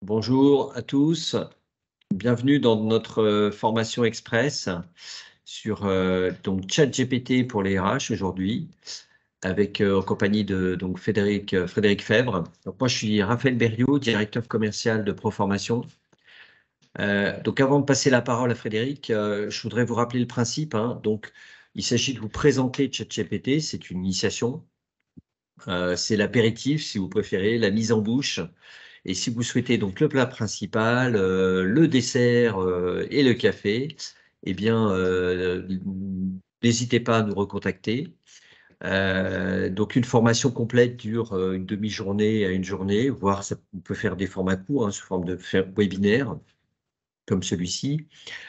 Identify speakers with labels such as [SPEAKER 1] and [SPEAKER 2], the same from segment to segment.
[SPEAKER 1] Bonjour à tous, bienvenue dans notre formation express sur donc ChatGPT pour les RH aujourd'hui, avec en compagnie de donc Frédéric Fèvre. Donc moi je suis Raphaël Berriot, directeur commercial de Proformation. Donc avant de passer la parole à Frédéric, je voudrais vous rappeler le principe, hein. Donc il s'agit de vous présenter ChatGPT, c'est une initiation. C'est l'apéritif, si vous préférez, la mise en bouche. Et si vous souhaitez donc le plat principal, le dessert et le café, eh bien, n'hésitez pas à nous recontacter. Donc, une formation complète dure une demi-journée à une journée, voire on peut faire des formats courts, hein, sous forme de webinaire, comme celui-ci.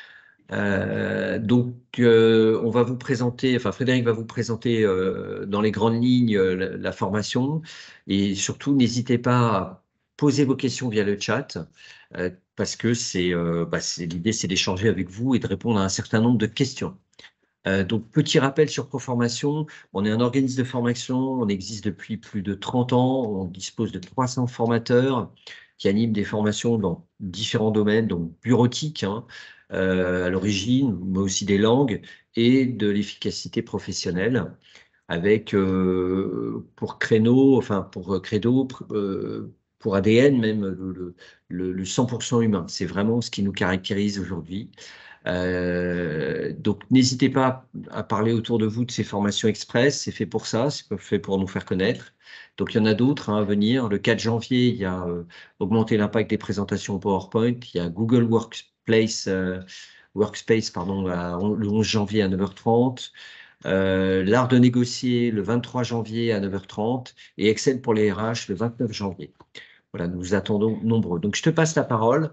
[SPEAKER 1] On va vous présenter, enfin Frédéric va vous présenter dans les grandes lignes la formation, et surtout n'hésitez pas à poser vos questions via le chat, parce que l'idée c'est d'échanger avec vous et de répondre à un certain nombre de questions. Donc petit rappel sur Proformation, on est un organisme de formation, on existe depuis plus de 30 ans, on dispose de 300 formateurs qui animent des formations dans différents domaines, donc bureautique, hein, à l'origine, mais aussi des langues et de l'efficacité professionnelle, avec pour créneau, enfin pour credo, pour ADN même le 100% humain. C'est vraiment ce qui nous caractérise aujourd'hui. Donc n'hésitez pas à parler autour de vous de ces formations express, c'est fait pour ça, c'est fait pour nous faire connaître. Donc il y en a d'autres, hein, à venir. Le 4 janvier, il y a augmenter l'impact des présentations PowerPoint. Il y a Google Workspace pardon, le 11 janvier à 9h30. L'art de négocier le 23 janvier à 9h30 et Excel pour les RH le 29 janvier. Voilà, nous vous attendons nombreux. Donc je te passe la parole.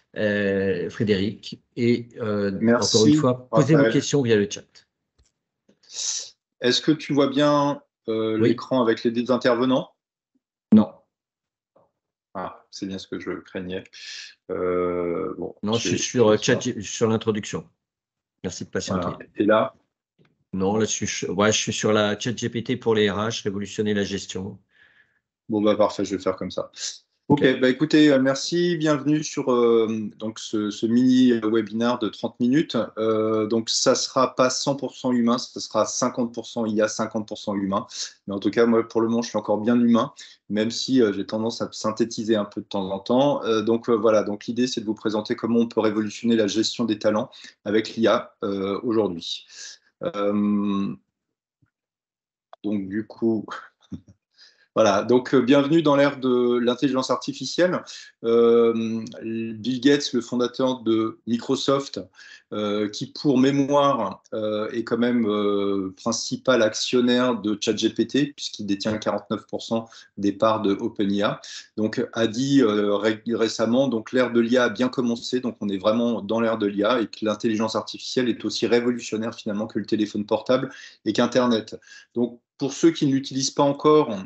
[SPEAKER 1] Frédéric, et encore une
[SPEAKER 2] Merci,
[SPEAKER 1] fois, posez vos
[SPEAKER 2] Raphaël.
[SPEAKER 1] questions via le chat.
[SPEAKER 2] Est-ce que tu vois bien
[SPEAKER 1] Oui,
[SPEAKER 2] l'écran avec les deux intervenants?
[SPEAKER 1] non,
[SPEAKER 2] Ah, c'est bien ce que je craignais. Bon,
[SPEAKER 1] non, je suis
[SPEAKER 2] je vais
[SPEAKER 1] sur chat,
[SPEAKER 2] faire.
[SPEAKER 1] sur l'introduction. Merci de
[SPEAKER 2] Voilà.
[SPEAKER 1] patienter.
[SPEAKER 2] Et là,
[SPEAKER 1] Non, là, ouais, je suis sur la chat GPT pour les RH, révolutionner la gestion.
[SPEAKER 2] bon, bah parfait, je vais faire comme ça. Ok,
[SPEAKER 1] OK.
[SPEAKER 2] bah écoutez, merci, bienvenue sur donc ce mini webinaire de 30 minutes. Donc ça sera pas 100% humain, ça sera 50% IA, 50% humain. Mais en tout cas, moi pour le moment, je suis encore bien humain, même si j'ai tendance à synthétiser un peu de temps en temps. Voilà, donc l'idée c'est de vous présenter comment on peut révolutionner la gestion des talents avec l'IA aujourd'hui. Euh, donc du coup, voilà, donc bienvenue dans l'ère de l'intelligence artificielle. Bill Gates, le fondateur de Microsoft, qui pour mémoire est quand même principal actionnaire de ChatGPT, puisqu'il détient 49% des parts de OpenIA, donc a dit récemment, donc l'ère de l'IA a bien commencé, donc on est vraiment dans l'ère de l'IA et que l'intelligence artificielle est aussi révolutionnaire finalement que le téléphone portable et qu'Internet. Donc pour ceux qui ne l'utilisent pas encore,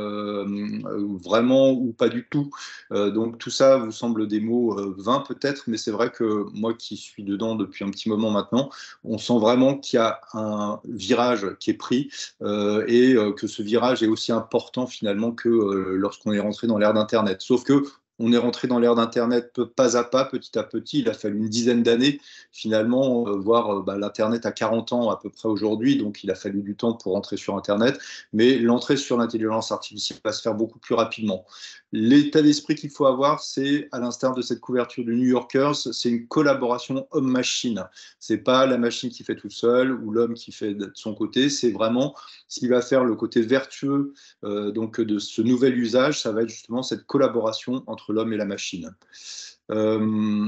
[SPEAKER 2] vraiment ou pas du tout. Donc tout ça vous semble des mots vains peut-être, mais c'est vrai que moi qui suis dedans depuis un petit moment maintenant, on sent vraiment qu'il y a un virage qui est pris que ce virage est aussi important finalement que lorsqu'on est rentré dans l'ère d'Internet. Sauf que on est rentré dans l'ère d'Internet pas à pas, petit à petit. Il a fallu une dizaine d'années, finalement, voir l'Internet à 40 ans à peu près aujourd'hui. Donc, il a fallu du temps pour rentrer sur Internet. Mais l'entrée sur l'intelligence artificielle va se faire beaucoup plus rapidement. L'état d'esprit qu'il faut avoir, c'est, à l'instar de cette couverture du New Yorkers, c'est une collaboration homme-machine. C'est pas la machine qui fait tout seul ou l'homme qui fait de son côté. C'est vraiment ce qui va faire le côté vertueux donc de ce nouvel usage. Ça va être justement cette collaboration entre l'homme et la machine. Euh,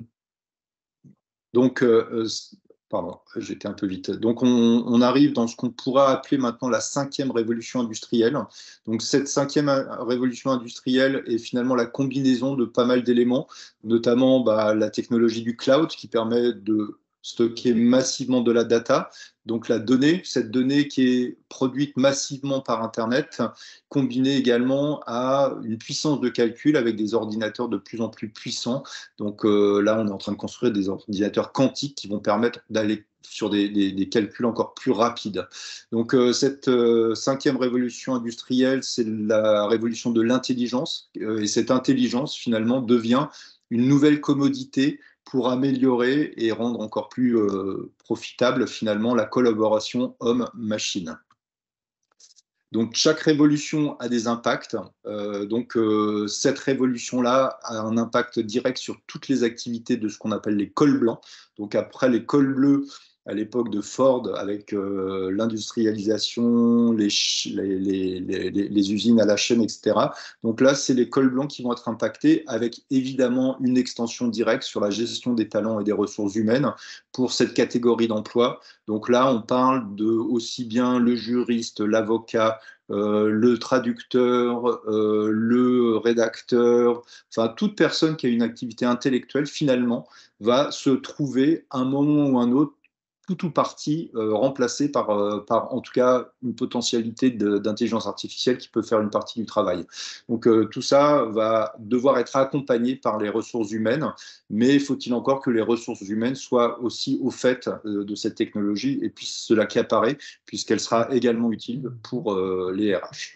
[SPEAKER 2] donc, pardon, j'étais un peu vite. Donc, on arrive dans ce qu'on pourra appeler maintenant la cinquième révolution industrielle. Donc, cette cinquième révolution industrielle est finalement la combinaison de pas mal d'éléments, notamment la technologie du cloud qui permet de stocker massivement de la data, donc la donnée, cette donnée qui est produite massivement par Internet, combinée également à une puissance de calcul avec des ordinateurs de plus en plus puissants. Donc là, on est en train de construire des ordinateurs quantiques qui vont permettre d'aller sur des calculs encore plus rapides. Donc cette cinquième révolution industrielle, c'est la révolution de l'intelligence, et cette intelligence finalement devient une nouvelle commodité pour améliorer et rendre encore plus profitable finalement la collaboration homme-machine. Donc chaque révolution a des impacts. Cette révolution-là a un impact direct sur toutes les activités de ce qu'on appelle les cols blancs. Donc après les cols bleus, à l'époque de Ford, avec l'industrialisation, les usines à la chaîne, etc. Donc là, c'est les cols blancs qui vont être impactés, avec évidemment une extension directe sur la gestion des talents et des ressources humaines pour cette catégorie d'emploi. Donc là, on parle de aussi bien le juriste, l'avocat, le traducteur, le rédacteur, enfin toute personne qui a une activité intellectuelle finalement va se trouver à un moment ou un autre tout ou partie remplacée par en tout cas une potentialité d'intelligence artificielle qui peut faire une partie du travail. Donc tout ça va devoir être accompagné par les ressources humaines, mais faut-il encore que les ressources humaines soient aussi au fait de cette technologie et puissent se l'accaparer, puisqu'elle sera également utile pour les RH.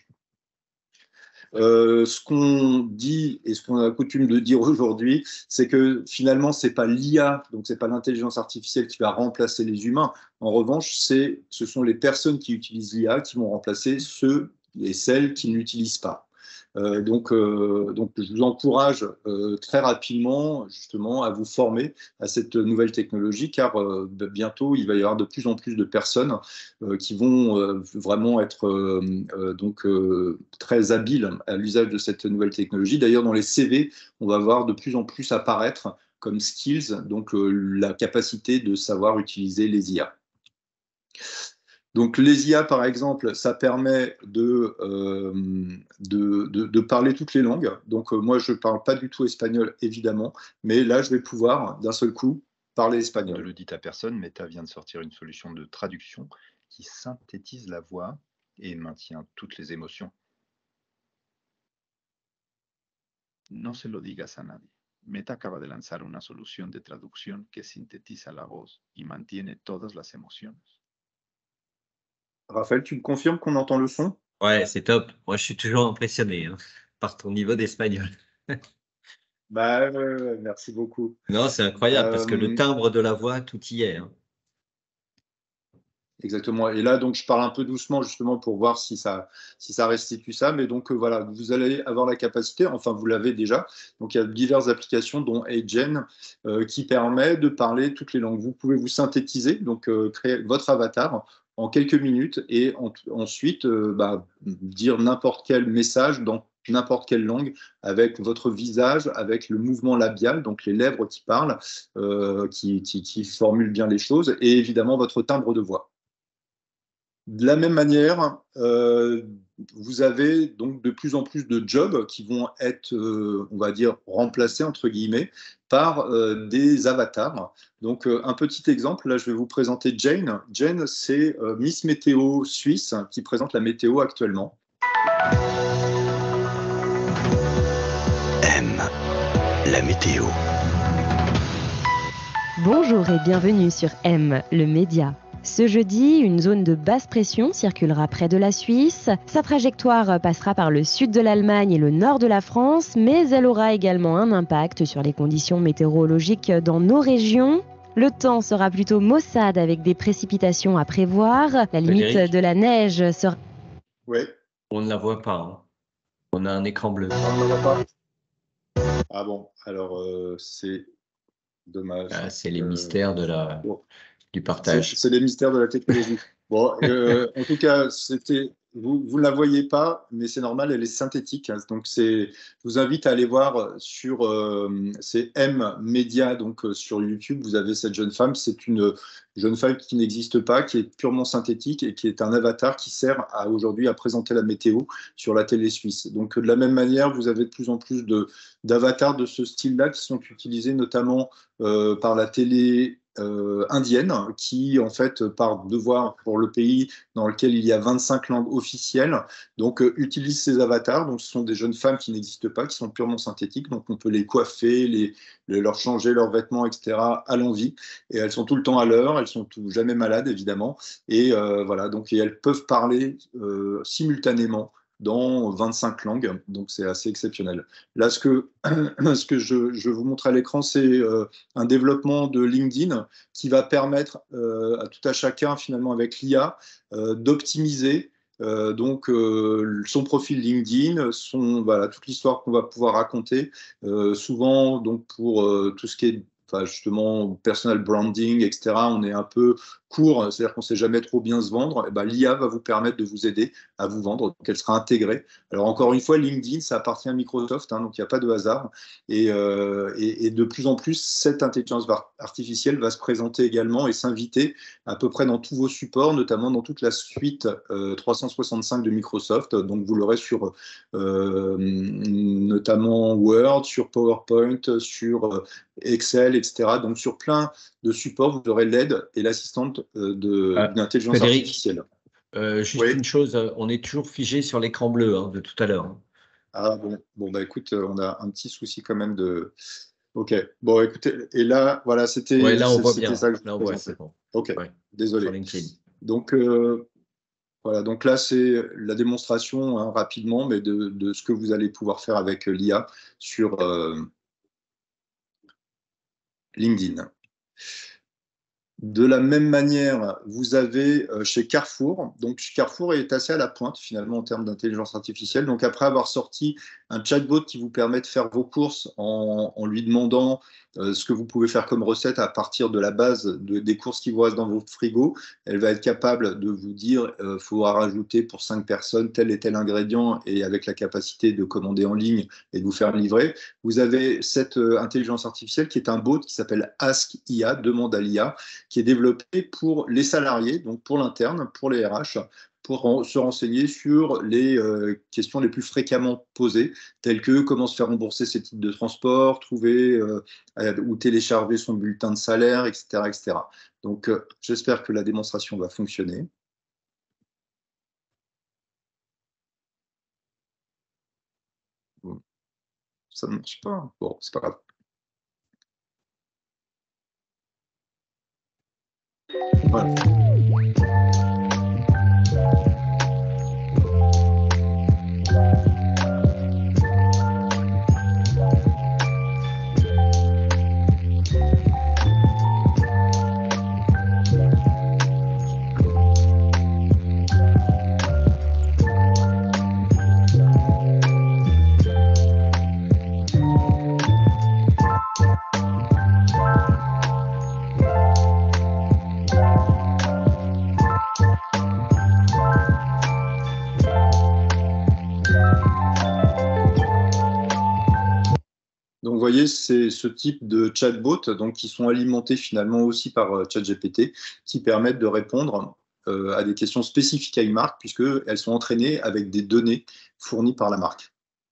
[SPEAKER 2] Ce qu'on dit et ce qu'on a coutume de dire aujourd'hui, c'est que finalement, ce n'est pas l'IA, donc ce n'est pas l'intelligence artificielle qui va remplacer les humains. En revanche, ce sont les personnes qui utilisent l'IA qui vont remplacer ceux et celles qui ne l'utilisent pas. Donc, je vous encourage très rapidement justement à vous former à cette nouvelle technologie, car bientôt il va y avoir de plus en plus de personnes qui vont vraiment être très habiles à l'usage de cette nouvelle technologie. D'ailleurs, dans les CV, on va voir de plus en plus apparaître comme skills, donc la capacité de savoir utiliser les IA. Donc les IA, par exemple, ça permet de parler toutes les langues. Donc moi, je ne parle pas du tout espagnol, évidemment, mais là, je vais pouvoir, d'un seul coup, parler
[SPEAKER 3] Ne
[SPEAKER 2] espagnol.
[SPEAKER 3] le dites à personne, Meta vient de sortir une solution de traduction qui synthétise la voix et maintient toutes les émotions. No se lo digas a nadie. Meta acaba de lanzar una solución de traducción que sintetiza la voz y mantiene todas las emociones.
[SPEAKER 2] Raphaël, tu me confirmes qu'on entend le son?
[SPEAKER 1] Ouais, c'est top. Moi, je suis toujours impressionné par ton niveau d'espagnol.
[SPEAKER 2] Bah, merci beaucoup.
[SPEAKER 1] Non, c'est incroyable parce que le timbre de la voix, tout y est.
[SPEAKER 2] Exactement. Et là, donc, je parle un peu doucement justement pour voir si ça restitue ça. Mais donc, voilà, vous allez avoir la capacité, enfin, vous l'avez déjà. Donc, il y a diverses applications, dont HeyGen, qui permet de parler toutes les langues. Vous pouvez vous synthétiser, donc créer votre avatar en quelques minutes et ensuite dire n'importe quel message dans n'importe quelle langue avec votre visage, avec le mouvement labial, donc les lèvres qui parlent, qui formulent bien les choses, et évidemment votre timbre de voix. De la même manière, vous avez donc de plus en plus de jobs qui vont être, on va dire, remplacés, entre guillemets, par des avatars. Donc, un petit exemple, là, je vais vous présenter Jane. Jane, c'est Miss Météo Suisse qui présente la météo actuellement.
[SPEAKER 4] M, la météo.
[SPEAKER 5] Bonjour et bienvenue sur M, le média. Ce jeudi, une zone de basse pression circulera près de la Suisse. Sa trajectoire passera par le sud de l'Allemagne et le nord de la France, mais elle aura également un impact sur les conditions météorologiques dans nos régions. Le temps sera plutôt maussade avec des précipitations à prévoir. La limite de la neige sera...
[SPEAKER 2] Oui.
[SPEAKER 1] On ne la voit pas. On a un écran bleu.
[SPEAKER 2] On ne la voit pas. Ah bon, alors c'est dommage.
[SPEAKER 1] Ah, c'est les mystères du partage.
[SPEAKER 2] C'est les mystères de la technologie. Bon, en tout cas, vous ne la voyez pas, mais c'est normal, elle est synthétique. Donc, je vous invite à aller voir sur c'est M Media, donc sur YouTube, vous avez cette jeune femme. C'est une jeune femme qui n'existe pas, qui est purement synthétique et qui est un avatar qui sert aujourd'hui à présenter la météo sur la télé suisse. Donc, de la même manière, vous avez de plus en plus d'avatars de ce style-là qui sont utilisés notamment par la télé indienne qui, en fait, par devoir pour le pays dans lequel il y a 25 langues officielles, donc utilise ces avatars. Donc, ce sont des jeunes femmes qui n'existent pas, qui sont purement synthétiques. Donc, on peut les coiffer, leur changer leurs vêtements, etc. à l'envie. Et elles sont tout le temps à l'heure, elles sont jamais malades, évidemment. Et voilà, donc et elles peuvent parler simultanément dans 25 langues, donc c'est assez exceptionnel. Là, ce que je vous montre à l'écran, c'est un développement de LinkedIn qui va permettre à tout à chacun, finalement, avec l'IA, d'optimiser son profil LinkedIn, voilà, toute l'histoire qu'on va pouvoir raconter, souvent donc pour tout ce qui est justement personal branding, etc. On est un peu court, c'est-à-dire qu'on ne sait jamais trop bien se vendre. Et ben, l'IA va vous permettre de vous aider à vous vendre, donc elle sera intégrée. Alors encore une fois, LinkedIn, ça appartient à Microsoft, hein, donc il n'y a pas de hasard. Et de plus en plus, cette intelligence artificielle va se présenter également et s'inviter à peu près dans tous vos supports, notamment dans toute la suite 365 de Microsoft. Donc vous l'aurez sur notamment Word, sur PowerPoint, sur Excel, etc. Donc sur plein de supports, vous aurez l'aide et l'assistante d'une intelligence artificielle.
[SPEAKER 1] Juste une chose, on est toujours figé sur l'écran bleu hein, de tout à l'heure.
[SPEAKER 2] Ah bon, bah écoute, on a un petit souci quand même de. Ok, bon écoutez, et là, voilà, c'était.
[SPEAKER 1] Ouais, là on voit bien.
[SPEAKER 2] Ça que je
[SPEAKER 1] là on voit, c'est bon.
[SPEAKER 2] Ok,
[SPEAKER 1] ouais.
[SPEAKER 2] Désolé.
[SPEAKER 1] Sur LinkedIn.
[SPEAKER 2] Donc voilà, donc là c'est la démonstration hein, rapidement, mais de ce que vous allez pouvoir faire avec l'IA sur LinkedIn. De la même manière, vous avez chez Carrefour, donc Carrefour est assez à la pointe finalement en termes d'intelligence artificielle. Donc après avoir sorti un chatbot qui vous permet de faire vos courses en lui demandant ce que vous pouvez faire comme recette à partir de la base des courses qui vous restent dans votre frigo, elle va être capable de vous dire il faudra rajouter pour 5 personnes tel et tel ingrédient et avec la capacité de commander en ligne et de vous faire livrer. Vous avez cette intelligence artificielle qui est un bot qui s'appelle Ask IA, demande à l'IA, qui est développé pour les salariés, donc pour l'interne, pour les RH, pour se renseigner sur les questions les plus fréquemment posées, telles que comment se faire rembourser ses titres de transport, trouver ou télécharger son bulletin de salaire, etc. etc. Donc, j'espère que la démonstration va fonctionner. Bon. Ça ne marche pas. Bon, c'est pas grave. Voilà. Donc, vous voyez, c'est ce type de chatbot donc, qui sont alimentés finalement aussi par ChatGPT, qui permettent de répondre à des questions spécifiques à une marque, puisqu'elles sont entraînées avec des données fournies par la marque.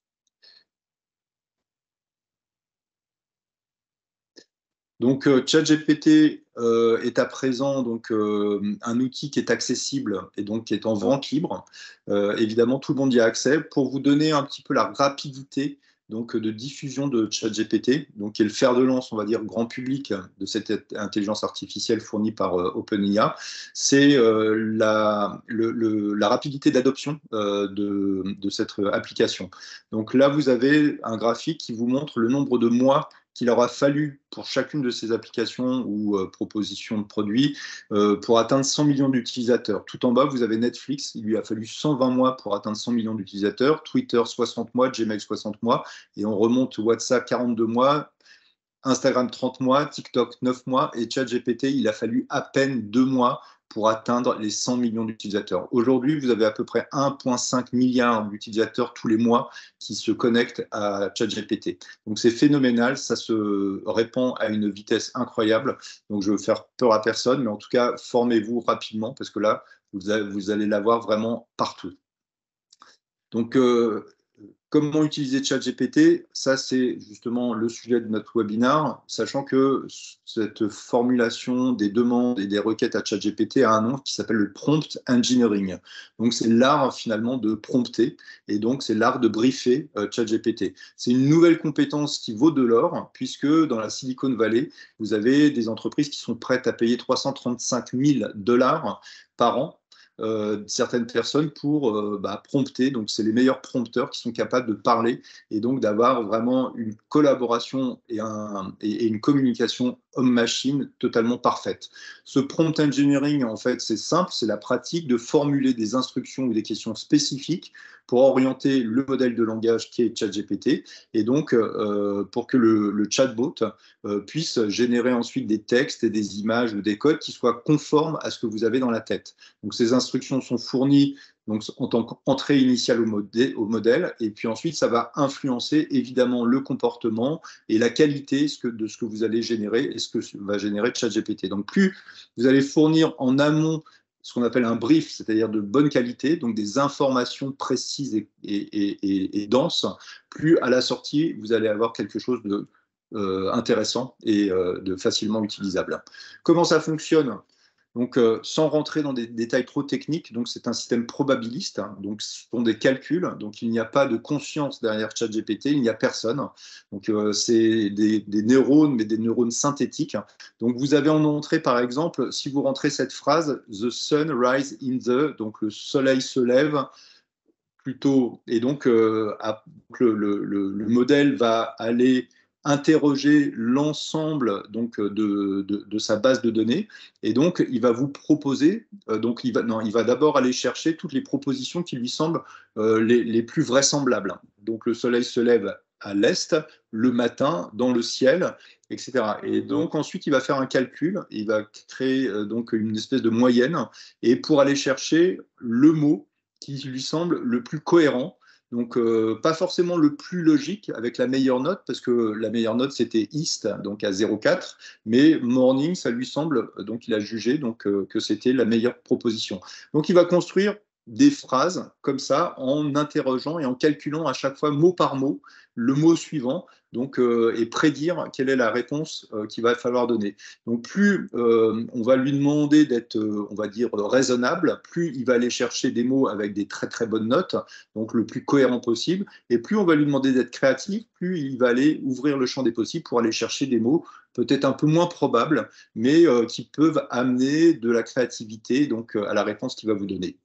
[SPEAKER 2] Donc, ChatGPT est à présent donc, un outil qui est accessible et donc qui est en vente libre. Évidemment, tout le monde y a accès. Pour vous donner un petit peu la rapidité donc, de diffusion de ChatGPT, donc qui est le fer de lance, on va dire, grand public de cette intelligence artificielle fournie par OpenIA, c'est la rapidité d'adoption de cette application. Donc là, vous avez un graphique qui vous montre le nombre de mois qu'il aura fallu pour chacune de ces applications ou propositions de produits pour atteindre 100 millions d'utilisateurs. Tout en bas, vous avez Netflix, il lui a fallu 120 mois pour atteindre 100 millions d'utilisateurs, Twitter 60 mois, Gmail 60 mois, et on remonte WhatsApp 42 mois, Instagram 30 mois, TikTok 9 mois, et ChatGPT, il a fallu à peine 2 mois pour atteindre les 100 millions d'utilisateurs. Aujourd'hui, vous avez à peu près 1,5 milliard d'utilisateurs tous les mois qui se connectent à ChatGPT. Donc c'est phénoménal, ça se répand à une vitesse incroyable. Donc je veux faire peur à personne, mais en tout cas, formez-vous rapidement parce que là, vous allez l'avoir vraiment partout. Donc, Comment utiliser ChatGPT? Ça, c'est justement le sujet de notre webinaire, sachant que cette formulation des demandes et des requêtes à ChatGPT a un nom qui s'appelle le prompt engineering. Donc, c'est l'art finalement de prompter et donc c'est l'art de briefer ChatGPT. C'est une nouvelle compétence qui vaut de l'or, puisque dans la Silicon Valley, vous avez des entreprises qui sont prêtes à payer 335 000 $ par an certaines personnes pour prompter. Donc, c'est les meilleurs prompteurs qui sont capables de parler et donc d'avoir vraiment une collaboration et une communication homme-machine totalement parfaite. Ce prompt engineering, en fait, c'est simple, c'est la pratique de formuler des instructions ou des questions spécifiques pour orienter le modèle de langage qui est ChatGPT et donc pour que le chatbot puisse générer ensuite des textes et des images ou des codes qui soient conformes à ce que vous avez dans la tête. Donc, ces instructions sont fournies donc, en tant qu'entrée initiale au modèle, et puis ensuite, ça va influencer évidemment le comportement et la qualité de ce que vous allez générer et ce que va générer ChatGPT. Donc, plus vous allez fournir en amont ce qu'on appelle un brief, c'est-à-dire de bonne qualité, donc des informations précises et denses, plus à la sortie, vous allez avoir quelque chose de intéressant et de facilement utilisable. Comment ça fonctionne? Donc, sans rentrer dans des détails trop techniques, donc c'est un système probabiliste, hein, donc ce sont des calculs, donc il n'y a pas de conscience derrière ChatGPT, il n'y a personne. Donc, c'est des neurones, mais des neurones synthétiques. Donc, vous avez en entrée, par exemple, si vous rentrez cette phrase, The sun rise in the, donc le soleil se lève plutôt, et donc le modèle va aller interroger l'ensemble donc de sa base de données et donc il va vous proposer donc il va d'abord aller chercher toutes les propositions qui lui semblent les plus vraisemblables. Donc le soleil se lève à l'est le matin dans le ciel, etc. Et donc ensuite il va faire un calcul, il va créer donc une espèce de moyenne et pour aller chercher le mot qui lui semble le plus cohérent. Donc, pas forcément le plus logique avec la meilleure note, parce que la meilleure note, c'était East, donc à 0,4, mais Morning, ça lui semble, donc il a jugé donc, que c'était la meilleure proposition. Donc, il va construire des phrases comme ça, en interrogeant et en calculant à chaque fois mot par mot le mot suivant, donc, et prédire quelle est la réponse qu'il va falloir donner. Donc plus on va lui demander d'être, on va dire, raisonnable, plus il va aller chercher des mots avec des très très bonnes notes, donc le plus cohérent possible, et plus on va lui demander d'être créatif, plus il va aller ouvrir le champ des possibles pour aller chercher des mots peut-être un peu moins probables, mais qui peuvent amener de la créativité donc, à la réponse qu'il va vous donner.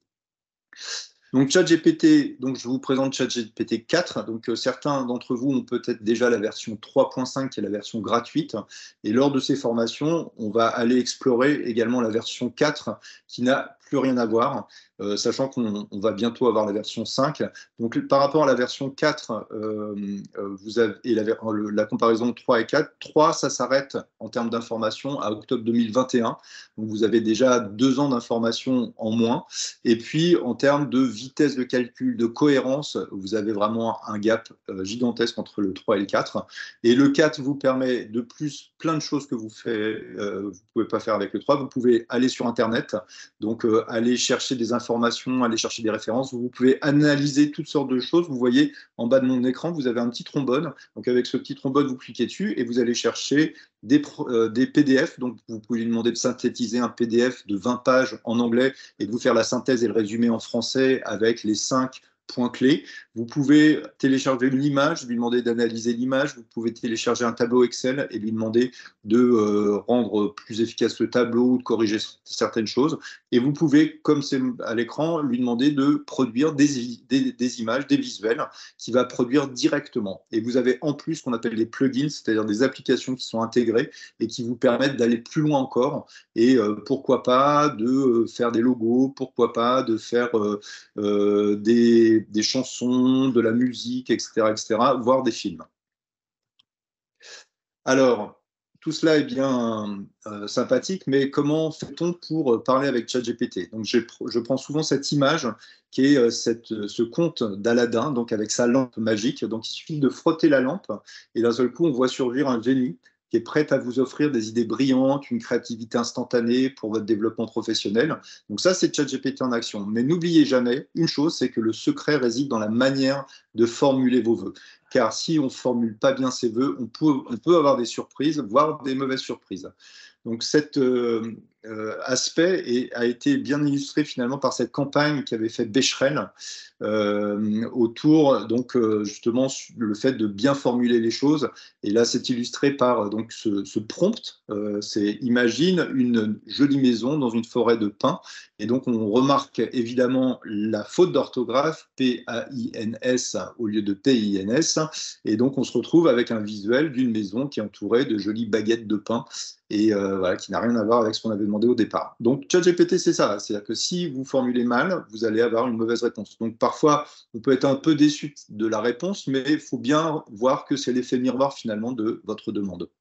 [SPEAKER 2] Donc ChatGPT, donc je vous présente ChatGPT 4. Donc certains d'entre vous ont peut-être déjà la version 3.5 qui est la version gratuite. Et lors de ces formations, on va aller explorer également la version 4 qui n'a plus rien à voir, sachant qu'on va bientôt avoir la version 5. Donc par rapport à la version 4, vous avez la comparaison 3 et 4. 3, ça s'arrête en termes d'information à octobre 2021. Donc vous avez déjà 2 ans d'information en moins. Et puis en termes de vitesse de calcul, de cohérence, vous avez vraiment un gap gigantesque entre le 3 et le 4. Et le 4 vous permet de plus plein de choses que vous ne pouvez pas faire avec le 3. Vous pouvez aller sur Internet, donc aller chercher des informations, aller chercher des références. Vous pouvez analyser toutes sortes de choses. Vous voyez en bas de mon écran, vous avez un petit trombone. Donc avec ce petit trombone, vous cliquez dessus et vous allez chercher des PDF. Donc vous pouvez lui demander de synthétiser un PDF de 20 pages en anglais et de vous faire la synthèse et le résumé en français avec les 5 points clés. Vous pouvez télécharger une image, lui demander d'analyser l'image. Vous pouvez télécharger un tableau Excel et lui demander de rendre plus efficace le tableau ou de corriger certaines choses. Et vous pouvez, comme c'est à l'écran, lui demander de produire des images, des visuels qu'il va produire directement. Et vous avez en plus ce qu'on appelle les plugins, c'est-à-dire des applications qui sont intégrées et qui vous permettent d'aller plus loin encore. Et pourquoi pas de faire des logos, pourquoi pas de faire des chansons, de la musique, etc., voire des films. Alors, tout cela est bien sympathique, mais comment fait-on pour parler avec ChatGPT? Donc, je prends souvent cette image qui est ce conte d'Aladin, donc avec sa lampe magique. Donc, il suffit de frotter la lampe et d'un seul coup, on voit surgir un génie qui est prête à vous offrir des idées brillantes, une créativité instantanée pour votre développement professionnel. Donc ça, c'est ChatGPT en action. Mais n'oubliez jamais une chose, c'est que le secret réside dans la manière de formuler vos vœux. Car si on ne formule pas bien ses vœux, on peut avoir des surprises, voire des mauvaises surprises. Donc cet aspect a été bien illustré finalement par cette campagne qu'avait fait Becherel autour donc justement le fait de bien formuler les choses. Et là, c'est illustré par donc ce prompt. C'est imagine une jolie maison dans une forêt de pins. Et donc on remarque évidemment la faute d'orthographe, P-A-I-N-S au lieu de T-I-N-S. Et donc on se retrouve avec un visuel d'une maison qui est entourée de jolies baguettes de pain et voilà, qui n'a rien à voir avec ce qu'on avait demandé au départ. Donc ChatGPT, c'est ça, c'est-à-dire que si vous formulez mal, vous allez avoir une mauvaise réponse. Donc parfois, on peut être un peu déçu de la réponse, mais il faut bien voir que c'est l'effet miroir finalement de votre demande.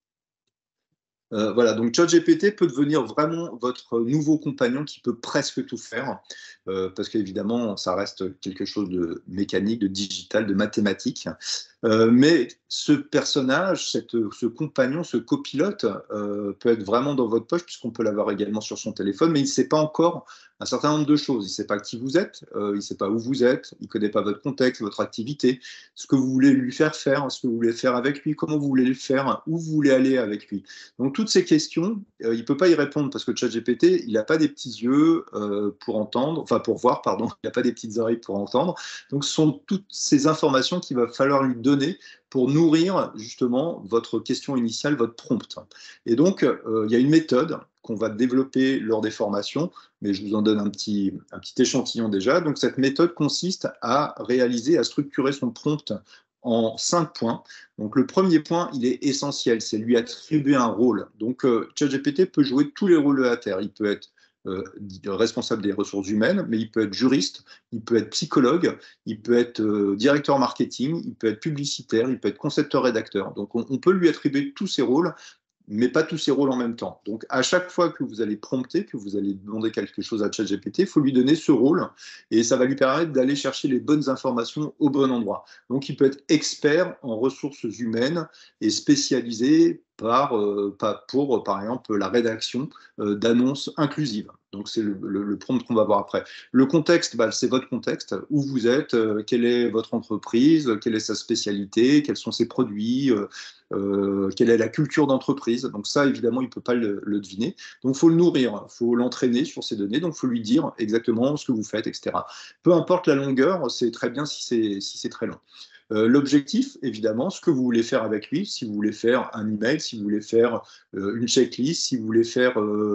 [SPEAKER 2] Voilà, donc ChatGPT peut devenir vraiment votre nouveau compagnon qui peut presque tout faire, parce qu'évidemment, ça reste quelque chose de mécanique, de digital, de mathématique. Mais ce personnage, ce compagnon, ce copilote peut être vraiment dans votre poche, puisqu'on peut l'avoir également sur son téléphone, mais il ne sait pas encore un certain nombre de choses. Il ne sait pas qui vous êtes, il ne sait pas où vous êtes, il ne connaît pas votre contexte, votre activité, ce que vous voulez lui faire faire, ce que vous voulez faire avec lui, comment vous voulez le faire, où vous voulez aller avec lui. Donc toutes ces questions, il ne peut pas y répondre parce que ChatGPT, il n'a pas des petits yeux pour entendre, enfin pour voir, pardon, il n'a pas des petites oreilles pour entendre. Donc ce sont toutes ces informations qu'il va falloir lui donner pour nourrir justement votre question initiale, votre prompt. Et donc, il y a une méthode qu'on va développer lors des formations, mais je vous en donne un petit échantillon déjà. Donc, cette méthode consiste à réaliser, à structurer son prompt en 5 points. Donc, le premier point, il est essentiel, c'est lui attribuer un rôle. Donc, ChatGPT peut jouer tous les rôles de la Terre. Il peut être responsable des ressources humaines, mais il peut être juriste, il peut être psychologue, il peut être directeur marketing, il peut être publicitaire, il peut être concepteur-rédacteur. Donc on peut lui attribuer tous ces rôles, mais pas tous ces rôles en même temps. Donc à chaque fois que vous allez prompter, que vous allez demander quelque chose à ChatGPT, il faut lui donner ce rôle, et ça va lui permettre d'aller chercher les bonnes informations au bon endroit. Donc il peut être expert en ressources humaines et spécialisé pour, par exemple, la rédaction d'annonces inclusives. Donc, c'est le prompt qu'on va voir après. Le contexte, c'est votre contexte, où vous êtes, quelle est votre entreprise, quelle est sa spécialité, quels sont ses produits, quelle est la culture d'entreprise. Donc ça, évidemment, il ne peut pas le deviner. Donc, il faut le nourrir, il faut l'entraîner sur ces données, donc il faut lui dire exactement ce que vous faites, etc. Peu importe la longueur, c'est très bien si c'est très long. L'objectif, évidemment, ce que vous voulez faire avec lui, si vous voulez faire un email, si vous voulez faire une checklist, si vous voulez faire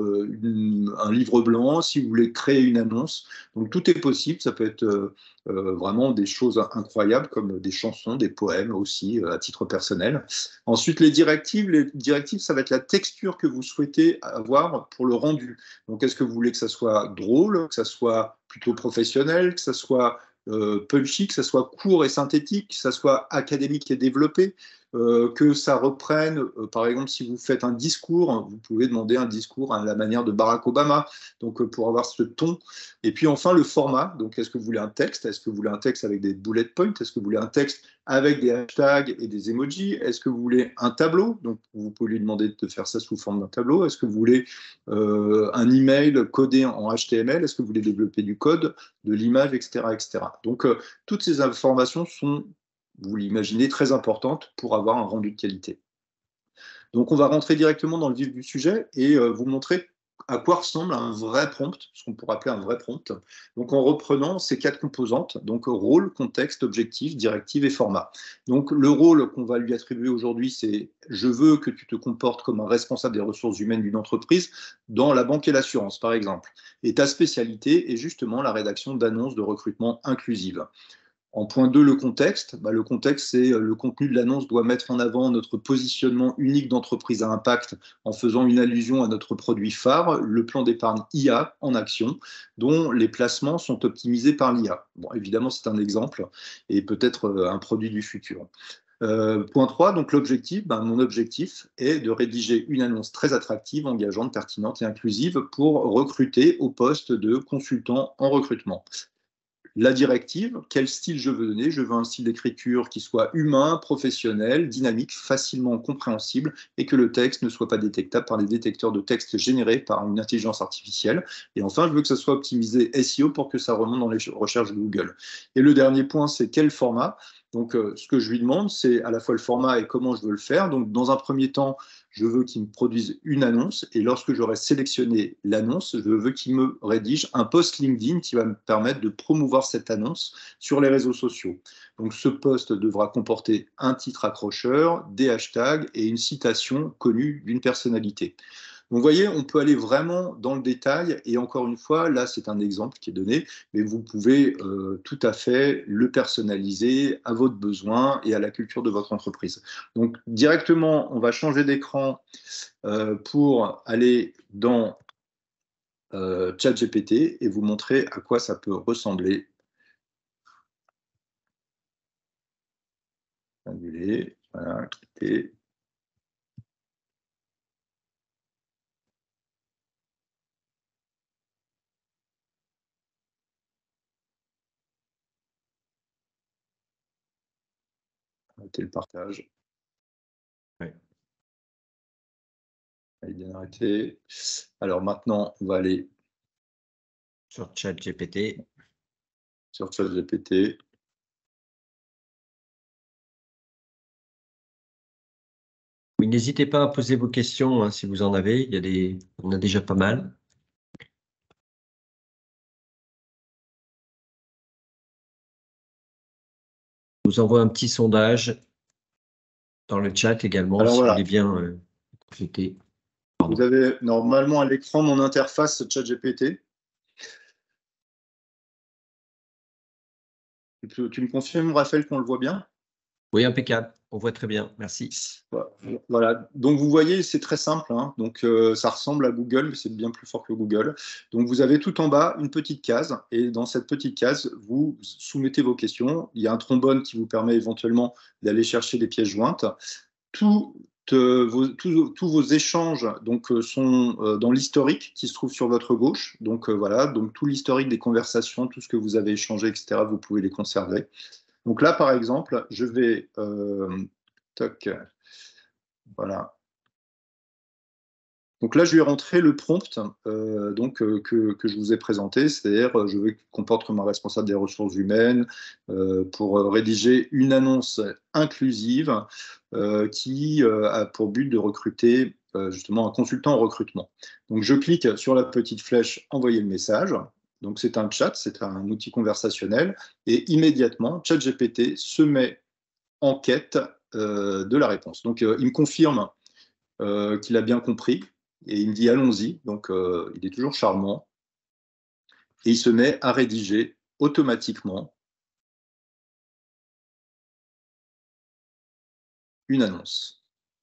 [SPEAKER 2] un livre blanc, si vous voulez créer une annonce. Donc tout est possible, ça peut être vraiment des choses incroyables comme des chansons, des poèmes aussi à titre personnel. Ensuite, les directives, ça va être la texture que vous souhaitez avoir pour le rendu. Donc est-ce que vous voulez que ça soit drôle, que ça soit plutôt professionnel, que ça soit punchy, que ça soit court et synthétique, que ça soit académique et développé, que ça reprenne, par exemple, si vous faites un discours, vous pouvez demander un discours à la manière de Barack Obama, donc pour avoir ce ton. Et puis enfin, le format, donc est-ce que vous voulez un texte? Est-ce que vous voulez un texte avec des bullet points? Est-ce que vous voulez un texte avec des hashtags et des emojis? Est-ce que vous voulez un tableau? Donc vous pouvez lui demander de faire ça sous forme d'un tableau. Est-ce que vous voulez un email codé en HTML? Est-ce que vous voulez développer du code, de l'image, etc., etc. Donc toutes ces informations sont, vous l'imaginez, très importante pour avoir un rendu de qualité. Donc on va rentrer directement dans le vif du sujet et vous montrer à quoi ressemble un vrai prompt, ce qu'on pourrait appeler un vrai prompt. Donc en reprenant ces 4 composantes, donc rôle, contexte, objectif, directive et format. Donc le rôle qu'on va lui attribuer aujourd'hui, c'est « je veux que tu te comportes comme un responsable des ressources humaines d'une entreprise dans la banque et l'assurance, par exemple ». Et ta spécialité est justement la rédaction d'annonces de recrutement inclusives. En point 2, le contexte. Le contexte, c'est le contenu de l'annonce doit mettre en avant notre positionnement unique d'entreprise à impact en faisant une allusion à notre produit phare, le plan d'épargne IA en action, dont les placements sont optimisés par l'IA. Bon, évidemment, c'est un exemple et peut-être un produit du futur. Point 3, donc l'objectif, mon objectif est de rédiger une annonce très attractive, engageante, pertinente et inclusive pour recruter au poste de consultant en recrutement. la directive, quel style je veux donner. Je veux un style d'écriture qui soit humain, professionnel, dynamique, facilement compréhensible et que le texte ne soit pas détectable par des détecteurs de texte générés par une intelligence artificielle. Et enfin, je veux que ça soit optimisé SEO pour que ça remonte dans les recherches Google. Et le dernier point, c'est quel format. Donc, ce que je lui demande, c'est à la fois le format et comment je veux le faire. Donc, dans un premier temps, je veux qu'il me produise une annonce et lorsque j'aurai sélectionné l'annonce, je veux qu'il me rédige un post LinkedIn qui va me permettre de promouvoir cette annonce sur les réseaux sociaux. Donc, ce post devra comporter un titre accrocheur, des hashtags et une citation connue d'une personnalité. Donc, vous voyez, on peut aller vraiment dans le détail et encore une fois, là, c'est un exemple qui est donné, mais vous pouvez tout à fait le personnaliser à votre besoin et à la culture de votre entreprise. Donc, directement, on va changer d'écran pour aller dans ChatGPT et vous montrer à quoi ça peut ressembler. Annuler, voilà, quitter. Arrêter le partage.
[SPEAKER 1] Oui.
[SPEAKER 2] Allez, bien arrêté. Alors maintenant, on va aller
[SPEAKER 1] Sur ChatGPT.
[SPEAKER 2] sur ChatGPT.
[SPEAKER 1] Oui, n'hésitez pas à poser vos questions hein, si vous en avez. On a déjà pas mal. Je vous envoie un petit sondage dans le chat également,
[SPEAKER 2] Alors,
[SPEAKER 1] si
[SPEAKER 2] voilà.
[SPEAKER 1] vous voulez bien profiter.
[SPEAKER 2] Vous avez normalement à l'écran mon interface ChatGPT. Tu me confirmes, Raphaël, qu'on le voit bien?
[SPEAKER 1] Oui, impeccable. On voit très bien. Merci.
[SPEAKER 2] Voilà. Donc, vous voyez, c'est très simple. Hein. Donc, ça ressemble à Google, mais c'est bien plus fort que Google. Donc, vous avez tout en bas une petite case. Et dans cette petite case, vous soumettez vos questions. Il y a un trombone qui vous permet éventuellement d'aller chercher des pièces jointes. Tous vos échanges donc, sont dans l'historique qui se trouve sur votre gauche. Donc, voilà. Donc, tout l'historique des conversations, tout ce que vous avez échangé, etc., vous pouvez les conserver. Donc là, par exemple, je vais... toc, voilà. Donc là, je vais rentrer le prompt que je vous ai présenté, c'est-à-dire je veux qu'il comporte comme un responsable des ressources humaines pour rédiger une annonce inclusive qui a pour but de recruter justement un consultant en recrutement. Donc je clique sur la petite flèche « Envoyer le message ». Donc c'est un chat, c'est un outil conversationnel et immédiatement, ChatGPT se met en quête de la réponse. Donc il me confirme qu'il a bien compris et il me dit allons-y. Donc il est toujours charmant et il se met à rédiger automatiquement une annonce.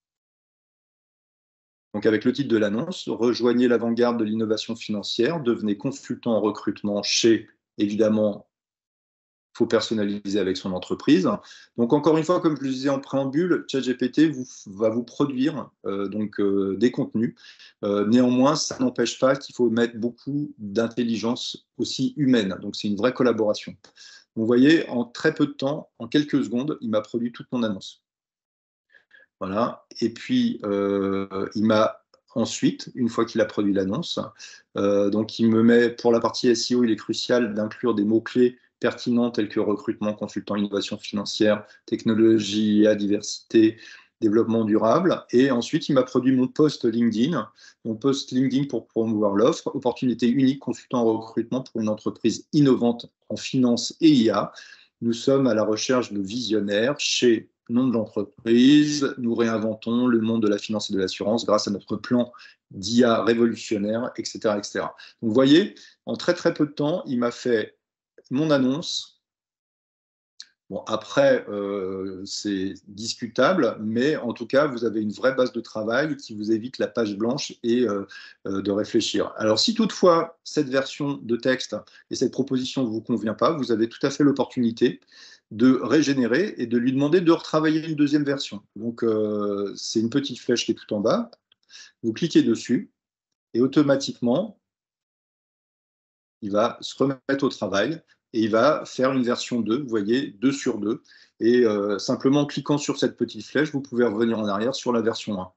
[SPEAKER 2] Donc avec le titre de l'annonce, rejoignez l'avant-garde de l'innovation financière, devenez consultant en recrutement chez, évidemment, il faut personnaliser avec son entreprise. Donc encore une fois, comme je le disais en préambule, ChatGPT va vous produire des contenus. Néanmoins, ça n'empêche pas qu'il faut mettre beaucoup d'intelligence aussi humaine. Donc c'est une vraie collaboration. Vous voyez, en très peu de temps, en quelques secondes, il m'a produit toute mon annonce. Voilà. Et puis, il m'a ensuite, une fois qu'il a produit l'annonce, donc il me met, pour la partie SEO, il est crucial d'inclure des mots-clés pertinents tels que recrutement, consultant, innovation financière, technologie, diversité, développement durable. Et ensuite, il m'a produit mon post LinkedIn. Mon post LinkedIn pour promouvoir l'offre, opportunité unique, consultant en recrutement pour une entreprise innovante en finance et IA. Nous sommes à la recherche de visionnaires chez nom de l'entreprise. Nous réinventons le monde de la finance et de l'assurance grâce à notre plan d'IA révolutionnaire, etc., etc. Donc, vous voyez, en très très peu de temps, il m'a fait mon annonce. Bon, après, c'est discutable, mais en tout cas, vous avez une vraie base de travail qui vous évite la page blanche et de réfléchir. Alors, si toutefois, cette version de texte et cette proposition ne vous convient pas, vous avez tout à fait l'opportunité de régénérer et de lui demander de retravailler une deuxième version. Donc, c'est une petite flèche qui est tout en bas. Vous cliquez dessus et automatiquement, il va se remettre au travail et il va faire une version 2, vous voyez, 2 sur 2. Et simplement en cliquant sur cette petite flèche, vous pouvez revenir en arrière sur la version 1.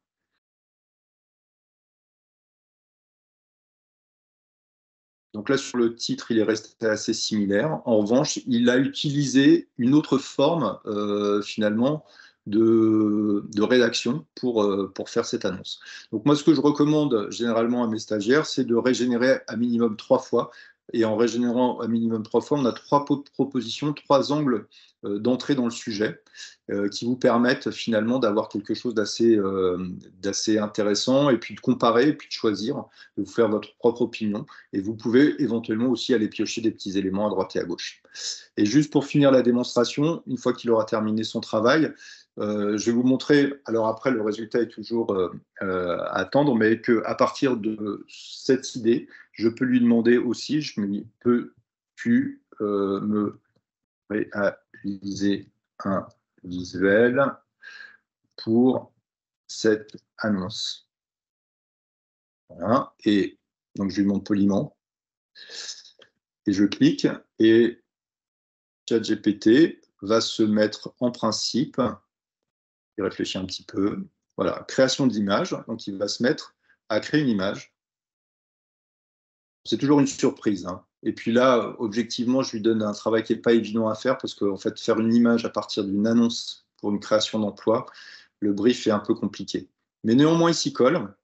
[SPEAKER 2] Donc là, sur le titre, il est resté assez similaire. En revanche, il a utilisé une autre forme, finalement, de rédaction pour faire cette annonce. Donc moi, ce que je recommande généralement à mes stagiaires, c'est de régénérer à minimum 3 fois. Et en régénérant à minimum 3 fois, on a 3 propositions, 3 angles d'entrée dans le sujet qui vous permettent finalement d'avoir quelque chose d'assez intéressant et puis de comparer, et puis de choisir, de vous faire votre propre opinion. Et vous pouvez éventuellement aussi aller piocher des petits éléments à droite et à gauche. Et juste pour finir la démonstration, une fois qu'il aura terminé son travail, je vais vous montrer, alors après le résultat est toujours à attendre, mais qu'à partir de cette idée, je peux lui demander aussi, je me dis, peux-tu me réaliser un visuel pour cette annonce? Voilà, et donc je lui demande poliment, et je clique, et ChatGPT va se mettre en principe, il réfléchit un petit peu, voilà, création d'image, donc il va se mettre à créer une image. C'est toujours une surprise, hein. Et puis là, objectivement, je lui donne un travail qui n'est pas évident à faire parce qu'en fait, faire une image à partir d'une annonce pour une création d'emploi, le brief est un peu compliqué. Mais néanmoins, il s'y colle. Vous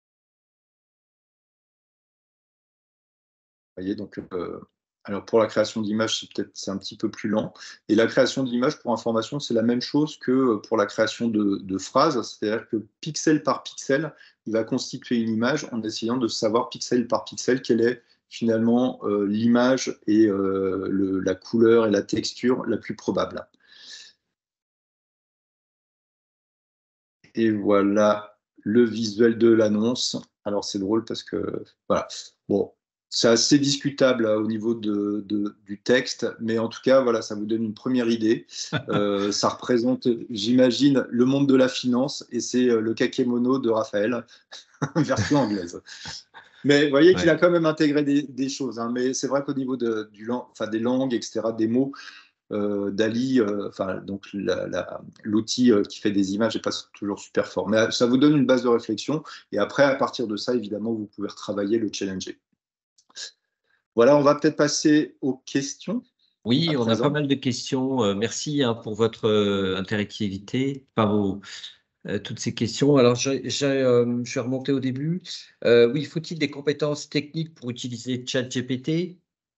[SPEAKER 2] voyez, donc, alors pour la création d'image, c'est un petit peu plus lent. Et la création d'image, pour information, c'est la même chose que pour la création de phrases. C'est-à-dire que pixel par pixel, il va constituer une image en essayant de savoir pixel par pixel quelle est finalement l'image et la couleur et la texture la plus probable. Et voilà le visuel de l'annonce. Alors c'est drôle parce que, voilà, bon, c'est assez discutable au niveau du texte, mais en tout cas, voilà, ça vous donne une première idée. Ça représente, j'imagine, le monde de la finance, et c'est le kakémono de Raphaël, version anglaise. Mais vous voyez qu'il a quand même intégré des choses, hein. Mais c'est vrai qu'au niveau des langues, etc., des mots, Dali, donc l'outil qui fait des images n'est pas toujours super fort. Mais ça vous donne une base de réflexion, et après, à partir de ça, évidemment, vous pouvez retravailler, le challenger. Voilà, on va peut-être passer aux questions.
[SPEAKER 1] Oui, on a pas mal de questions. Merci pour votre interactivité, toutes ces questions. Alors, je vais remonter au début. Oui, faut-il des compétences techniques pour utiliser ChatGPT?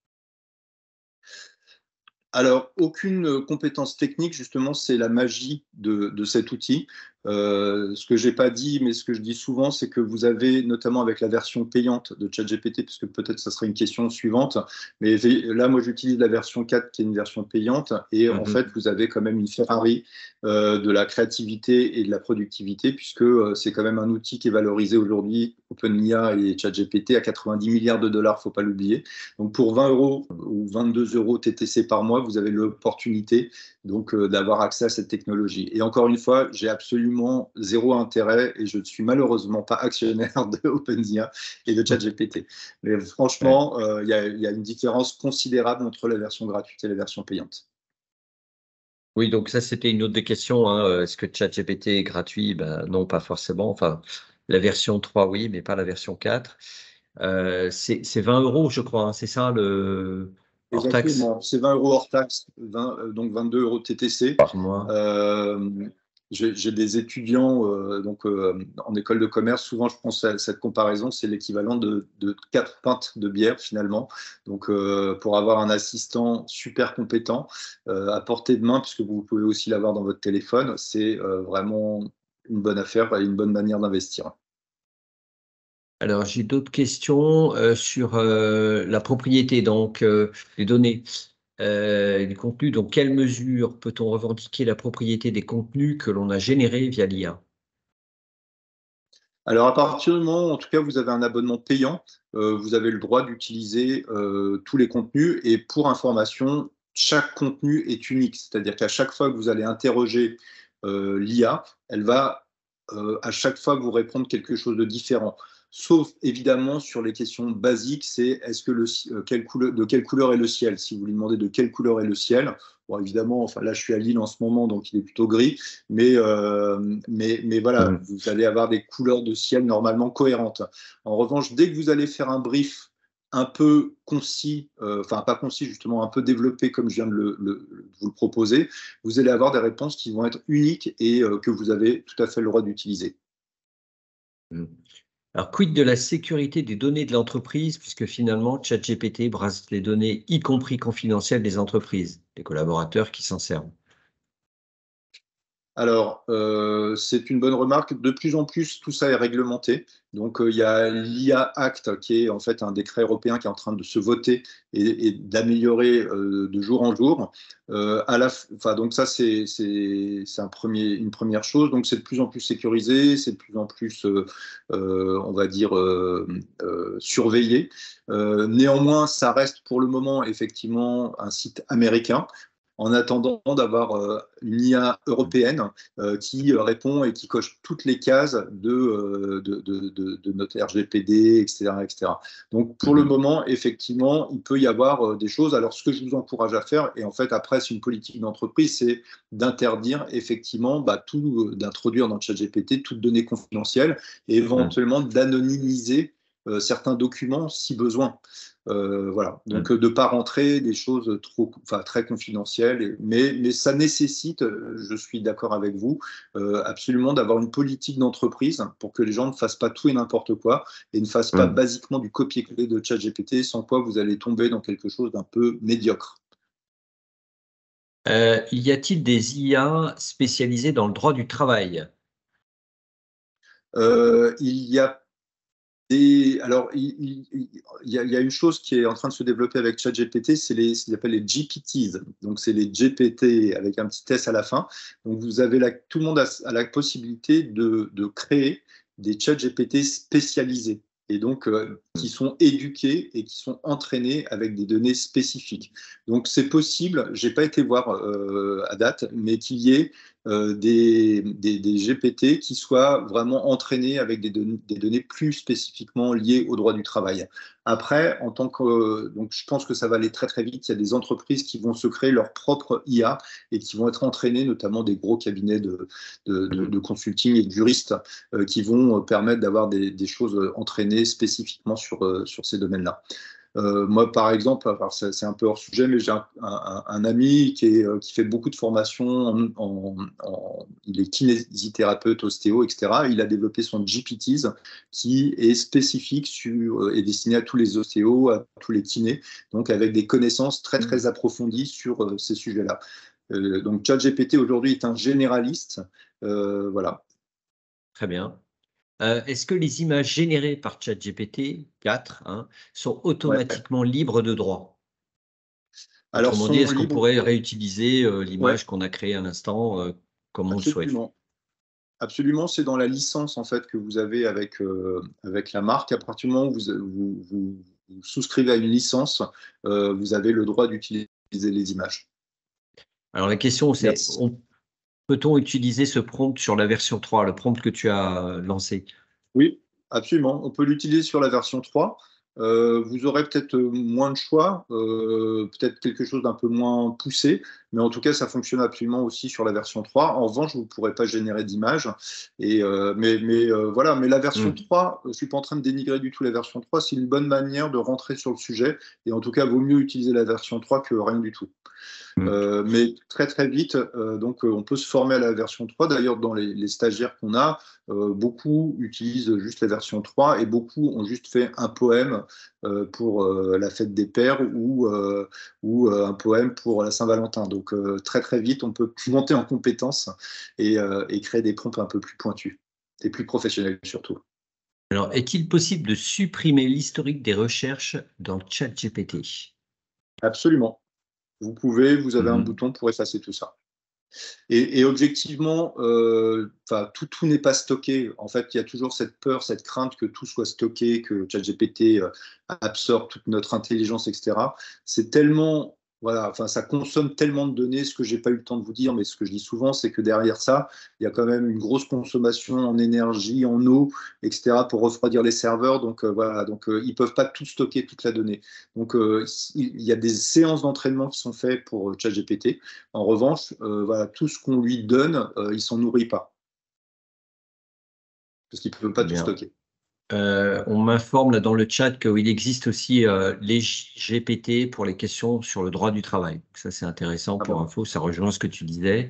[SPEAKER 2] Alors, aucune compétence technique, justement, c'est la magie de cet outil. Ce que je n'ai pas dit, mais ce que je dis souvent, c'est que vous avez, notamment avec la version payante de ChatGPT, parce que peut-être ça serait une question suivante, mais là, moi, j'utilise la version 4, qui est une version payante, et en fait, vous avez quand même une Ferrari de la créativité et de la productivité, puisque c'est quand même un outil qui est valorisé aujourd'hui, OpenIA et ChatGPT, à 90 milliards de dollars, il ne faut pas l'oublier. Donc, pour 20 € ou 22 € TTC par mois, vous avez l'opportunité donc d'avoir accès à cette technologie. Et encore une fois, j'ai absolument zéro intérêt, et je ne suis malheureusement pas actionnaire de OpenIA et de ChatGPT. Mais franchement, il y a une différence considérable entre la version gratuite et la version payante.
[SPEAKER 1] Oui, donc ça, c'était une autre des questions, hein. Est-ce que ChatGPT est gratuit? Ben, non, pas forcément. Enfin, la version 3, oui, mais pas la version 4. C'est 20 €, je crois, hein, c'est ça, le hors taxe
[SPEAKER 2] Exactement, c'est 20 € hors taxe, donc 22 € TTC.
[SPEAKER 1] par mois.
[SPEAKER 2] J'ai des étudiants en école de commerce. Souvent, je prends cette comparaison, c'est l'équivalent de 4 pintes de bière finalement. Donc, pour avoir un assistant super compétent à portée de main, puisque vous pouvez aussi l'avoir dans votre téléphone, c'est vraiment une bonne affaire et une bonne manière d'investir.
[SPEAKER 1] Alors, j'ai d'autres questions sur la propriété, donc les données, les contenus. Donc, quelle mesure peut-on revendiquer la propriété des contenus que l'on a générés via l'IA?
[SPEAKER 2] Alors, à partir du moment où, en tout cas, vous avez un abonnement payant, vous avez le droit d'utiliser tous les contenus. Et pour information, chaque contenu est unique. C'est-à-dire qu'à chaque fois que vous allez interroger l'IA, elle va à chaque fois vous répondre quelque chose de différent. sauf évidemment sur les questions basiques, c'est de quelle couleur est le ciel. Si vous lui demandez de quelle couleur est le ciel, bon, évidemment, enfin là je suis à Lille en ce moment, donc il est plutôt gris, mais voilà, vous allez avoir des couleurs de ciel normalement cohérentes. En revanche, dès que vous allez faire un brief un peu concis, enfin pas concis justement, un peu développé comme je viens de vous le proposer, vous allez avoir des réponses qui vont être uniques et que vous avez tout à fait le droit d'utiliser.
[SPEAKER 1] Alors, quid de la sécurité des données de l'entreprise, puisque finalement, ChatGPT brasse les données, y compris confidentielles, des entreprises, des collaborateurs qui s'en servent?
[SPEAKER 2] Alors, c'est une bonne remarque. De plus en plus, tout ça est réglementé. Donc, il y a l'IA Act, qui est en fait un décret européen qui est en train de se voter et d'améliorer de jour en jour. Donc ça, c'est une première chose. Donc, c'est de plus en plus sécurisé, c'est de plus en plus, on va dire, surveillé. Néanmoins, ça reste pour le moment effectivement un site américain, en attendant d'avoir une IA européenne qui répond et qui coche toutes les cases de notre RGPD, etc., etc. Donc, pour le moment, effectivement, il peut y avoir des choses. Alors, ce que je vous encourage à faire, et en fait, après, c'est une politique d'entreprise, c'est d'interdire effectivement d'introduire dans ChatGPT toutes données confidentielles et éventuellement d'anonymiser certains documents si besoin. Voilà, donc de ne pas rentrer des choses très confidentielles, mais ça nécessite, je suis d'accord avec vous, absolument d'avoir une politique d'entreprise pour que les gens ne fassent pas tout et n'importe quoi et ne fassent pas basiquement du copier-coller de ChatGPT, sans quoi vous allez tomber dans quelque chose d'un peu médiocre.
[SPEAKER 1] Y a-t-il des IA spécialisées dans le droit du travail?
[SPEAKER 2] Il y a Alors, il y a une chose qui est en train de se développer avec ChatGPT, c'est ce qu'ils appellent les GPTs. Donc, c'est les GPT avec un petit S à la fin. Donc, tout le monde a la possibilité de créer des ChatGPT spécialisés et donc qui sont éduqués et qui sont entraînés avec des données spécifiques. Donc, c'est possible, je n'ai pas été voir à date, mais qu'il y ait des GPT qui soient vraiment entraînés avec des données plus spécifiquement liées au droit du travail. Après, donc je pense que ça va aller très très vite. Il y a des entreprises qui vont se créer leur propre IA et qui vont être entraînées, notamment des gros cabinets de consulting et de juristes qui vont permettre d'avoir des choses entraînées spécifiquement sur ces domaines-là. Moi, par exemple, c'est un peu hors sujet, mais j'ai un ami qui fait beaucoup de formations, il est kinésithérapeute, ostéo, etc. Il a développé son GPTs qui est spécifique et destiné à tous les ostéos, à tous les kinés, donc avec des connaissances très très approfondies sur ces sujets-là. Donc ChatGPT aujourd'hui est un généraliste, voilà.
[SPEAKER 1] Très bien. Est-ce que les images générées par ChatGPT 4 sont automatiquement libres de droit?
[SPEAKER 2] Alors,
[SPEAKER 1] Autrement dit, est-ce qu'on pourrait réutiliser l'image qu'on a créée à l'instant comme on le souhaite?
[SPEAKER 2] Absolument, c'est dans la licence en fait que vous avez avec la marque. À partir du moment où vous souscrivez à une licence, vous avez le droit d'utiliser les images.
[SPEAKER 1] Alors la question, c'est peut-on utiliser ce prompt sur la version 3, le prompt que tu as lancé?
[SPEAKER 2] Oui, absolument. On peut l'utiliser sur la version 3. Vous aurez peut-être moins de choix, peut-être quelque chose d'un peu moins poussé, mais en tout cas, ça fonctionne absolument aussi sur la version 3. En revanche, vous ne pourrez pas générer d'images. Voilà, mais la version 3, je ne suis pas en train de dénigrer du tout la version 3, c'est une bonne manière de rentrer sur le sujet, et en tout cas, vaut mieux utiliser la version 3 que rien du tout. Mais très très vite, donc on peut se former à la version 3. D'ailleurs, dans les stagiaires qu'on a, beaucoup utilisent juste la version 3 et beaucoup ont juste fait un poème pour la fête des pères ou un poème pour la Saint-Valentin. Donc très très vite, on peut monter en compétences et créer des prompts un peu plus pointus et plus professionnels surtout.
[SPEAKER 1] Alors, est-il possible de supprimer l'historique des recherches dans ChatGPT?
[SPEAKER 2] Absolument. Vous avez un bouton pour effacer tout ça. Et objectivement, tout n'est pas stocké. En fait, il y a toujours cette peur, cette crainte que tout soit stocké, que ChatGPT absorbe toute notre intelligence, etc. C'est tellement voilà, enfin, ça consomme tellement de données. Ce que j'ai pas eu le temps de vous dire, mais ce que je dis souvent, c'est que derrière ça, il y a quand même une grosse consommation en énergie, en eau, etc., pour refroidir les serveurs. Donc voilà, donc ils peuvent pas tout stocker, toute la donnée. Donc il y a des séances d'entraînement qui sont faites pour ChatGPT. En revanche, voilà, tout ce qu'on lui donne, il s'en nourrit pas parce qu'il peut pas tout
[SPEAKER 1] Bien.
[SPEAKER 2] stocker.
[SPEAKER 1] On m'informe là dans le chat qu'il existe aussi les GPT pour les questions sur le droit du travail. Donc ça, c'est intéressant pour info, ça rejoint ce que tu disais.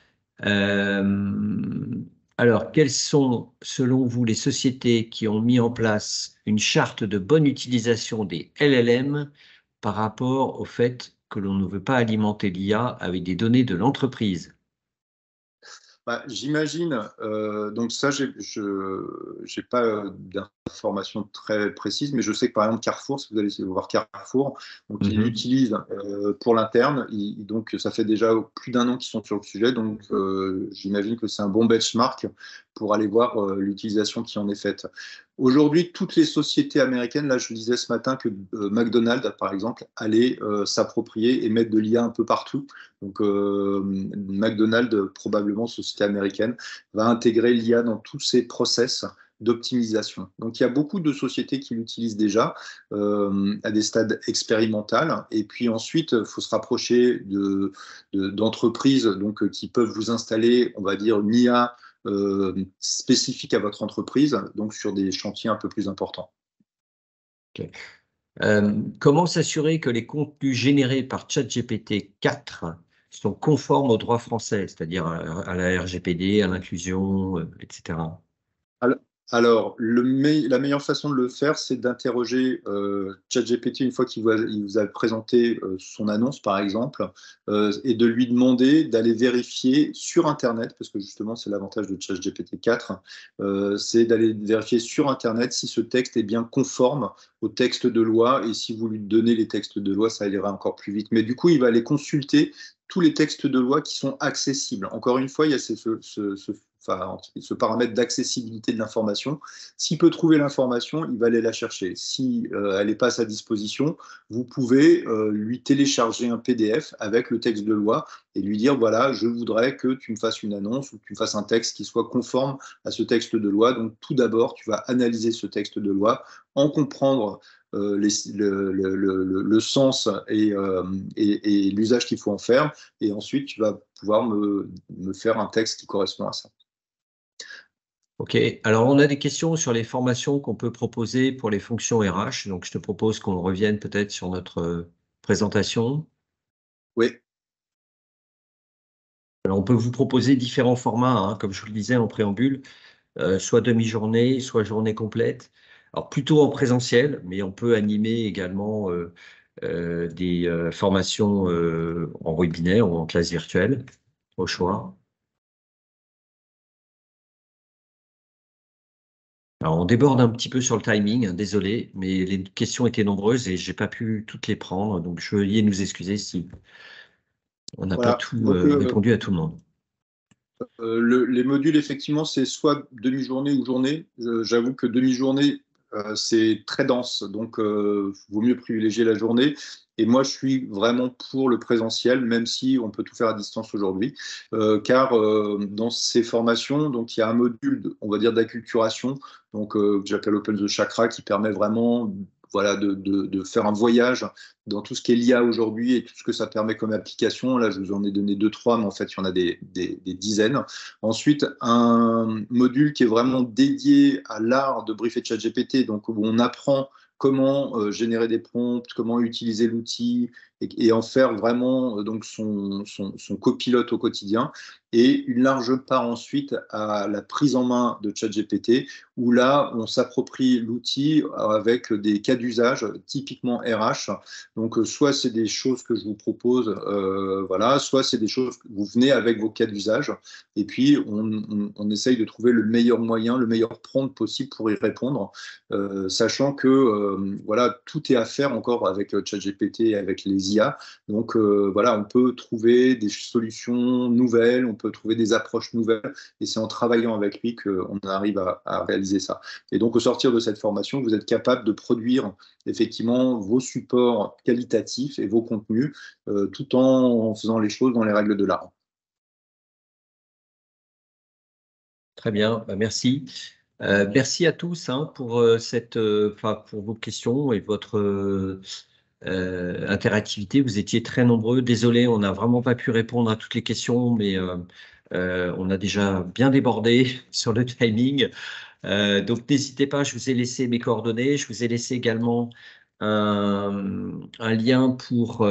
[SPEAKER 1] Alors, quelles sont, selon vous, les sociétés qui ont mis en place une charte de bonne utilisation des LLM par rapport au fait que l'on ne veut pas alimenter l'IA avec des données de l'entreprise?
[SPEAKER 2] Bah, j'imagine, donc ça, j'ai pas d'informations très précises, mais je sais que par exemple Carrefour, si vous allez voir Carrefour, donc ils l'utilisent pour l'interne, donc ça fait déjà plus d'1 an qu'ils sont sur le sujet, donc j'imagine que c'est un bon benchmark pour aller voir l'utilisation qui en est faite. Aujourd'hui, toutes les sociétés américaines, là je disais ce matin que McDonald's, par exemple, allait s'approprier et mettre de l'IA un peu partout. Donc McDonald's, probablement société américaine, va intégrer l'IA dans tous ses process d'optimisation. Donc il y a beaucoup de sociétés qui l'utilisent déjà à des stades expérimentaux. Et puis ensuite, il faut se rapprocher d'entreprises donc, qui peuvent vous installer, on va dire, une IA spécifique à votre entreprise, donc sur des chantiers un peu plus importants.
[SPEAKER 1] Okay. Comment s'assurer que les contenus générés par ChatGPT 4 sont conformes au droit français, c'est-à-dire à la RGPD, à l'inclusion, etc.
[SPEAKER 2] Alors, la meilleure façon de le faire, c'est d'interroger ChatGPT une fois qu'il vous a présenté son annonce, par exemple, et de lui demander d'aller vérifier sur Internet, parce que justement, c'est l'avantage de ChatGPT 4, c'est d'aller vérifier sur Internet si ce texte est bien conforme au texte de loi, et si vous lui donnez les textes de loi, ça ira encore plus vite. Mais du coup, il va aller consulter tous les textes de loi qui sont accessibles. Encore une fois, il y a ce paramètre d'accessibilité de l'information. S'il peut trouver l'information, il va aller la chercher. Si elle n'est pas à sa disposition, vous pouvez lui télécharger un PDF avec le texte de loi et lui dire, voilà, je voudrais que tu me fasses une annonce ou que tu me fasses un texte qui soit conforme à ce texte de loi. Donc tout d'abord, tu vas analyser ce texte de loi, en comprendre le sens et l'usage qu'il faut en faire, et ensuite tu vas pouvoir me faire un texte qui correspond à ça.
[SPEAKER 1] Ok, alors on a des questions sur les formations qu'on peut proposer pour les fonctions RH, donc je te propose qu'on revienne peut-être sur notre présentation.
[SPEAKER 2] Oui.
[SPEAKER 1] Alors on peut vous proposer différents formats, hein, comme je vous le disais en préambule, soit demi-journée, soit journée complète. Alors plutôt en présentiel, mais on peut animer également des formations en webinaire ou en classe virtuelle, au choix. Alors on déborde un petit peu sur le timing, hein, désolé, mais les questions étaient nombreuses et j'ai pas pu toutes les prendre, donc veuillez nous excuser si on n'a pas tout répondu à tout le monde.
[SPEAKER 2] Les modules, effectivement, c'est soit demi-journée ou journée. J'avoue que demi-journée, c'est très dense, donc vaut mieux privilégier la journée. Et moi, je suis vraiment pour le présentiel, même si on peut tout faire à distance aujourd'hui, car dans ces formations, donc il y a un module, on va dire, d'acculturation, donc que j'appelle Open the Chakra, qui permet vraiment, voilà, de faire un voyage dans tout ce qui est l'IA aujourd'hui et tout ce que ça permet comme application. Là, je vous en ai donné 2-3, mais en fait, il y en a des dizaines. Ensuite, un module qui est vraiment dédié à l'art de briefer ChatGPT, donc où on apprend comment générer des prompts, comment utiliser l'outil et en faire vraiment donc son copilote au quotidien. Et une large part ensuite à la prise en main de ChatGPT, où là, on s'approprie l'outil avec des cas d'usage typiquement RH. Donc, soit c'est des choses que je vous propose, voilà, soit c'est des choses que vous venez avec vos cas d'usage, et puis on essaye de trouver le meilleur moyen, le meilleur prompt possible pour y répondre, sachant que voilà, tout est à faire encore avec ChatGPT et avec les IA. Donc voilà, on peut trouver des solutions nouvelles, on peut trouver des approches nouvelles, et c'est en travaillant avec lui qu'on arrive à réaliser ça. Et donc au sortir de cette formation, vous êtes capable de produire effectivement vos supports qualitatifs et vos contenus, tout en faisant les choses dans les règles de l'art.
[SPEAKER 1] Très bien, merci. Merci à tous pour pour vos questions et votre interactivité. Vous étiez très nombreux. Désolé, on n'a vraiment pas pu répondre à toutes les questions, mais on a déjà bien débordé sur le timing. Donc n'hésitez pas, je vous ai laissé mes coordonnées. Je vous ai laissé également un lien pour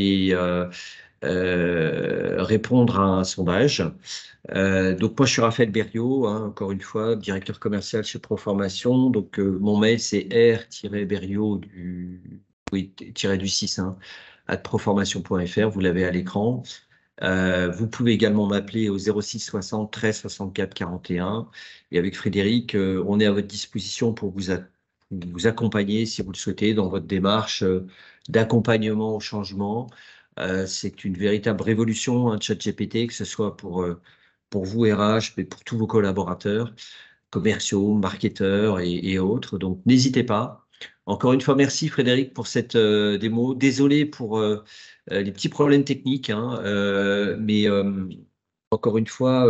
[SPEAKER 1] répondre à un sondage. Donc moi je suis Raphaël Berriot, encore une fois, directeur commercial chez Proformation. Donc mon mail c'est r-berriot du 6 @proformation.fr, vous l'avez à l'écran. Vous pouvez également m'appeler au 06 60 13 64 41 et avec Frédéric, on est à votre disposition pour vous accompagner si vous le souhaitez dans votre démarche d'accompagnement au changement. C'est une véritable révolution, ChatGPT, que ce soit pour vous RH, mais pour tous vos collaborateurs, commerciaux, marketeurs et autres. Donc n'hésitez pas. Encore une fois, merci Frédéric pour cette démo. Désolé pour les petits problèmes techniques, mais encore une fois,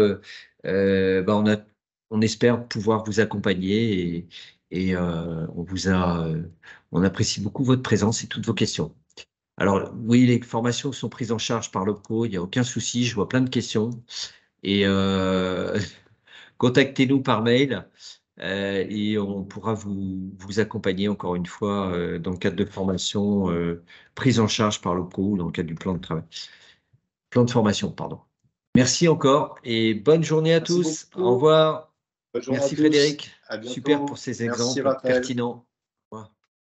[SPEAKER 1] on espère pouvoir vous accompagner et on apprécie beaucoup votre présence et toutes vos questions. Alors oui, les formations sont prises en charge par l'OPCO, il n'y a aucun souci, je vois plein de questions et contactez-nous par mail. Et on pourra vous accompagner encore une fois dans le cadre de formation prise en charge par l'OPCO, dans le cadre du plan de travail, plan de formation, pardon. Merci encore et bonne journée à tous.
[SPEAKER 2] Beaucoup.
[SPEAKER 1] Au revoir.
[SPEAKER 2] Bonne journée
[SPEAKER 1] Merci
[SPEAKER 2] à tous.
[SPEAKER 1] Frédéric.
[SPEAKER 2] À bientôt.
[SPEAKER 1] Super pour ces exemples
[SPEAKER 2] Raphaël.
[SPEAKER 1] pertinents.